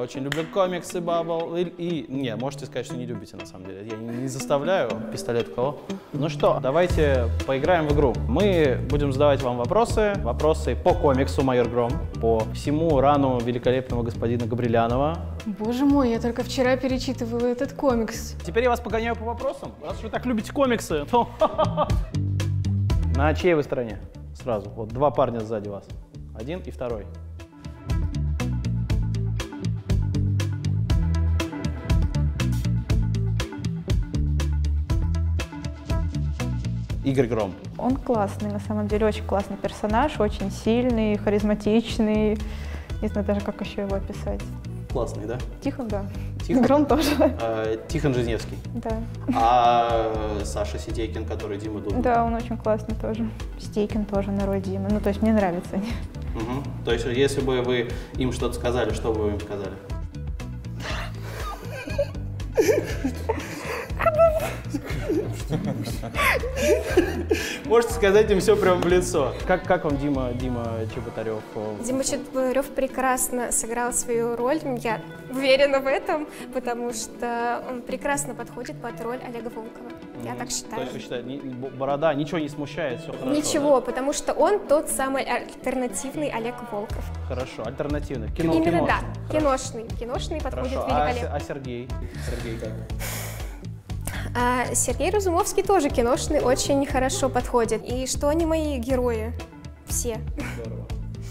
очень люблю комиксы, Баббл. Не, можете сказать, что не любите, на самом деле. Я не заставляю. Пистолет у кого? Ну что, давайте поиграем в игру. Мы будем задавать вам вопросы. Вопросы по комиксу «Майор Гром», по всему рану великолепного господина Габрилянова. Боже мой, я только вчера перечитывала этот комикс. Теперь я вас погоняю по вопросам. Раз вы так любите комиксы, то... На чьей вы стороне? Сразу. Вот два парня сзади вас. Один и второй. Игорь Гром. Он классный, на самом деле, очень классный персонаж, очень сильный, харизматичный. Не знаю даже, как еще его описать. Классный, да? Тихон, да. Тихон? Гром тоже. Тихон Жизневский. Да. А Саша Сидейкин, который Дима Дубин? Да, он очень классный тоже. Стейкин тоже на роль Димы. Ну, то есть мне нравятся они. Угу. То есть, если бы вы им что-то сказали, что бы вы им сказали? Можете сказать им все прямо в лицо. Как вам Дима Чеботарев? Дима Чеботарев прекрасно сыграл свою роль, я уверена в этом, потому что он прекрасно подходит под роль Олега Волкова. Я так считаю. То есть вы считаете, борода ничего не смущает, все хорошо? Ничего, да? потому что он тот самый альтернативный Олег Волков. Хорошо, альтернативный. Именно, да, киношный подходит великолепно. А Сергей? Сергей как? Сергей Разумовский тоже киношный, очень хорошо подходит. И что они мои герои? Все. Здорово.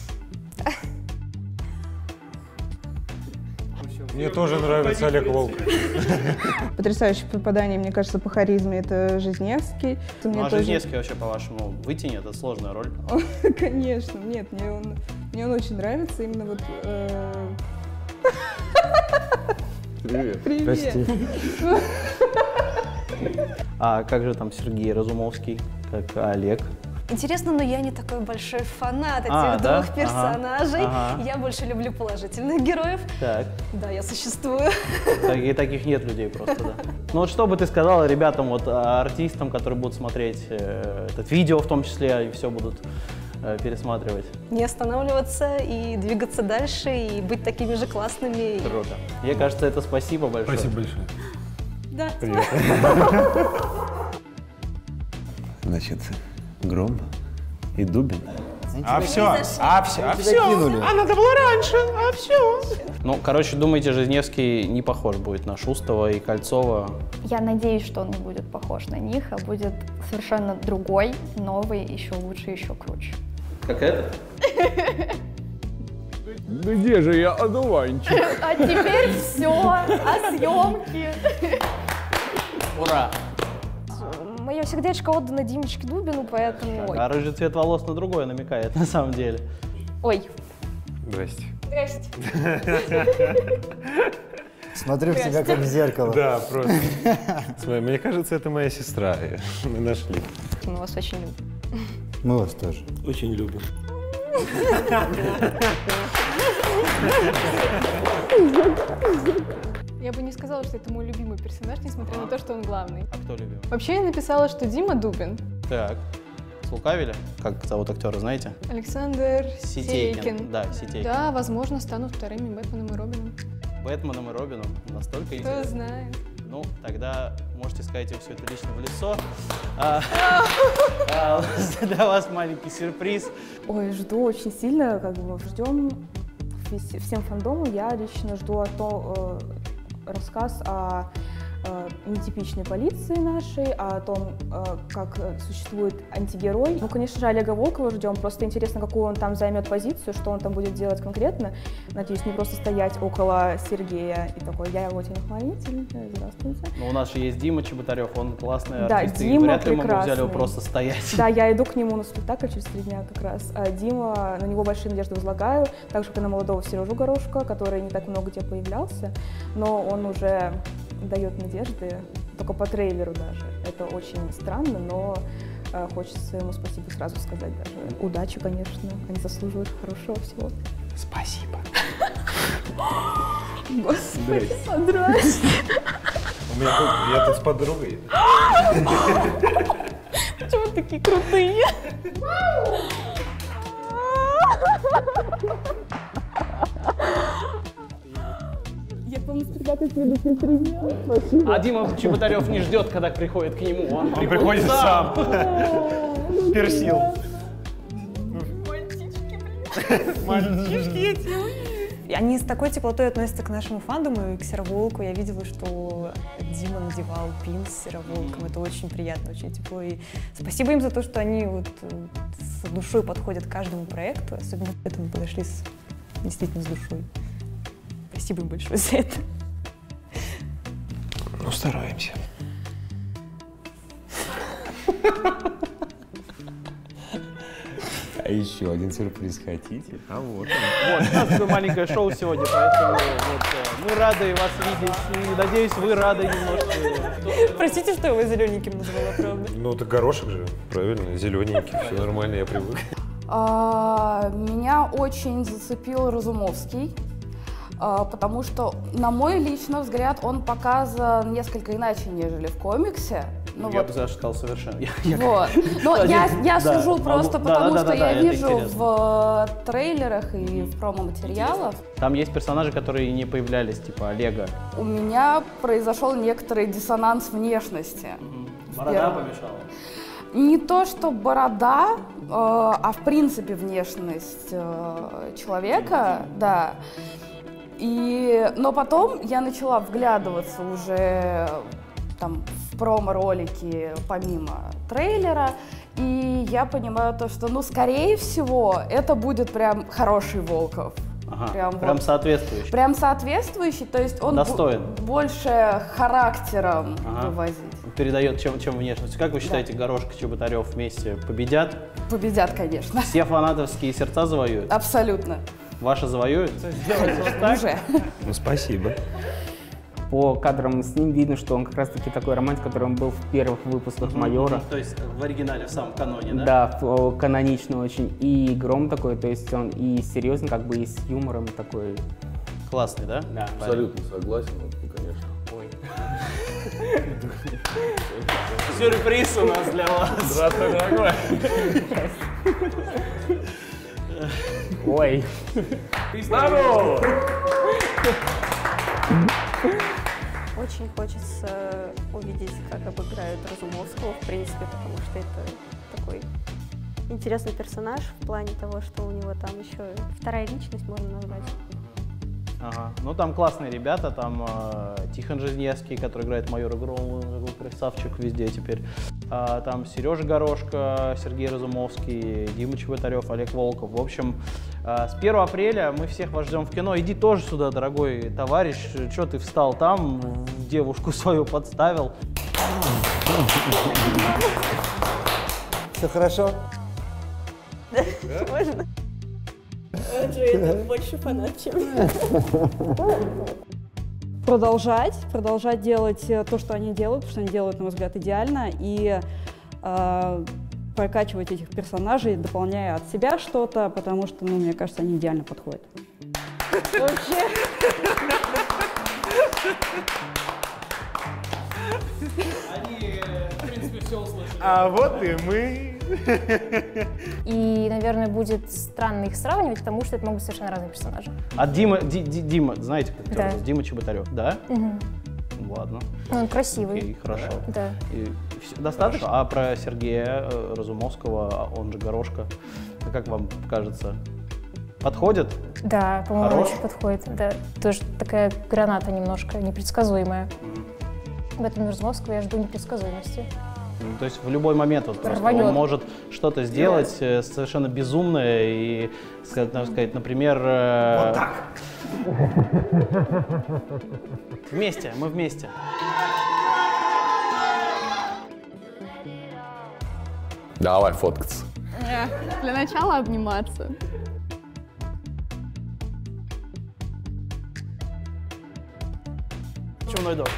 Мне тоже нравится Олег Волков. Потрясающее попадание, мне кажется, по харизме это Жизневский. Ну а Жизневский вообще, по-вашему, вытянет? Это сложная роль? Конечно, нет, мне он очень нравится, именно вот... Привет. Привет. Прости. А как же там Сергей Разумовский, как Олег? Интересно, но я не такой большой фанат этих двух персонажей. Ага. Я больше люблю положительных героев. Так. Да, я существую. И таких нет людей просто, да. Ну вот что бы ты сказала ребятам, вот артистам, которые будут смотреть это видео в том числе, и все будут пересматривать? Не останавливаться и двигаться дальше, и быть такими же классными. Круто. Мне кажется, это спасибо большое. Спасибо большое. Да. Привет. Значит, Гром и Дубин. А все. Кинули. надо было раньше, Ну, короче, думаете, Жизневский не похож будет на Шустова и Кольцова? Я надеюсь, что он не будет похож на них, а будет совершенно другой, новый, еще лучше, еще круче. Как этот? Где же я одуванчик? А теперь все о съемке. Ура! Мое сердечко отдано Димочке Дубину, поэтому... А рыжий цвет волос на другое намекает, на самом деле. Ой. Здрасте. Здрасте. Смотрю в тебя как в зеркало. Да, просто. Смотри, мне кажется, это моя сестра. Мы нашли. Мы вас очень любим. Мы вас тоже. Очень любим. Я бы не сказала, что это мой любимый персонаж, несмотря на то, что он главный. А кто любимый? Вообще я написала, что Дима Дубин, Так. Слукавили? Как зовут актера, знаете? Александр Ситейкин. Да, Ситейкин. Да, возможно, станут вторыми Бэтменом и Робином. Бэтменом и Робином настолько Кто интересно. знает. Ну, тогда можете сказать им все это лично в лицо. Для вас маленький сюрприз. Ой, жду очень сильно, как бы ждем всем фандому. Я лично жду рассказ о нетипичной полиции нашей, о том, как существует антигерой. Ну, конечно же, Олега Волкова ждем. Просто интересно, какую он там займет позицию, что он там будет делать конкретно. Надеюсь, не просто стоять около Сергея и такой, я его телохранитель, здравствуйте. Ну, у нас же есть Дима Чеботарев, он классный Да, артист, и Дима вряд ли мы бы взяли его прекрасный. просто стоять. Да, я иду к нему на спектакль через 3 дня как раз. А Дима, на него большие надежды возлагаю, так же, как и на молодого Сережу Горошко, который не так много где появлялся, но он уже дает надежды, только по трейлеру даже. Это очень странно, но хочется ему спасибо сразу сказать даже. Удачи, конечно, они заслуживают хорошего всего. Спасибо. Господи, здрасте. Я тут с подругой. Почему такие крутые? Я, по-моему, всегда так предупреждала. А Дима Чеботарев не ждет, когда приходит к нему. Он приходит сам. Персил. Они с такой теплотой относятся к нашему фандому и к Сероволку. Я видела, что Дима надевал пин с Сероволком. Это очень приятно, очень тепло. И спасибо им за то, что они вот с душой подходят к каждому проекту. Особенно к этому подошли действительно с душой. Спасибо им большое за это. Ну, стараемся. А еще один сюрприз хотите? А вот. Вот, у нас такое маленькое шоу сегодня, поэтому вот, мы рады вас видеть. И надеюсь, вы рады немножко. Простите, что я его зелененьким назвала, правда. Ну, это горошек же, правильно, зелененький, все нормально, я привык. Меня очень зацепил Разумовский, потому что, на мой личный взгляд, он показан несколько иначе, нежели в комиксе. Ну, Я вот. бы даже сказал совершенно. Вот. Но я сужу просто потому, что я это вижу интересно. в трейлерах и в промо-материалах. Там есть персонажи, которые не появлялись, типа Олега. У меня произошел некоторый диссонанс внешности. Борода помешала. Не то, что борода, а в принципе внешность человека, да. Но потом я начала вглядываться уже там в промо-ролики помимо трейлера, и я понимаю то, что, ну, скорее всего, это будет прям хороший Волков. Ага, прям соответствующий. Прям соответствующий, то есть он достоин. Больше характером вывозить. Передает, чем внешность. Как вы считаете, Горошка и Чеботарев вместе победят? Победят, конечно. Все фанатовские сердца завоюют? Абсолютно. Ваши завоюют? Уже. Ну, спасибо. По кадрам с ним видно, что он как раз-таки такой романтик, который он был в первых выпусках «Майора». То есть в оригинале, в самом каноне, да? Да, канонично очень. И Гром такой, то есть он и серьезный, как бы и с юмором такой. Классный, да? Да. Абсолютно согласен, конечно. Ой. Сюрприз у нас для вас. Здравствуй, дорогой. Ой. Здорово! Очень хочется увидеть, как обыграют Разумовского, в принципе, потому что это такой интересный персонаж в плане того, что у него там еще вторая личность, можно назвать. Ага. Ну там классные ребята, там Тихон Жизневский, который играет майора Громова, красавчик везде теперь. Там Сережа Горошко, Сергей Разумовский, Дима Чеботарев, Олег Волков. В общем, с 1 апреля мы всех вас ждем в кино. Иди тоже сюда, дорогой товарищ. Что ты встал там, девушку свою подставил? Все хорошо? Можно? Он же это больше фанат, чем я. Продолжать делать то, что они делают, потому что они делают, на мой взгляд, идеально, и прокачивать этих персонажей, дополняя от себя что-то, потому что, ну, мне кажется, они идеально подходят. Вообще. Они, в принципе, все услышали. А вот и мы. И, наверное, будет странно их сравнивать, потому что это могут быть совершенно разные персонажи. А Дима, знаете, как Да. Дима Чеботарев, да? Угу. Ладно. Он красивый. Окей, хорошо. Да. И достаточно? А про Сергея Разумовского, он же Горошка, как вам кажется, подходит? Да, по-моему, Хорош? очень подходит. Да. Тоже такая граната немножко непредсказуемая. В этом Разумовского я жду непредсказуемости. Ну, то есть в любой момент вот просто Рванет. он может что-то сделать совершенно безумное и, сказать, например... Вот так! Вместе, мы вместе. Давай фоткаться. Для начала обниматься. Чумной дождь.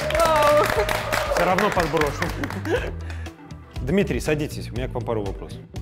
Все равно подброшу. Дмитрий, садитесь, у меня к вам пару вопросов.